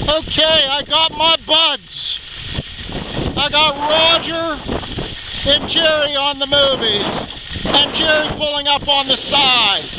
Okay, I got my buds. I got Roger and Jerry on the movies, and Jerry pulling up on the side.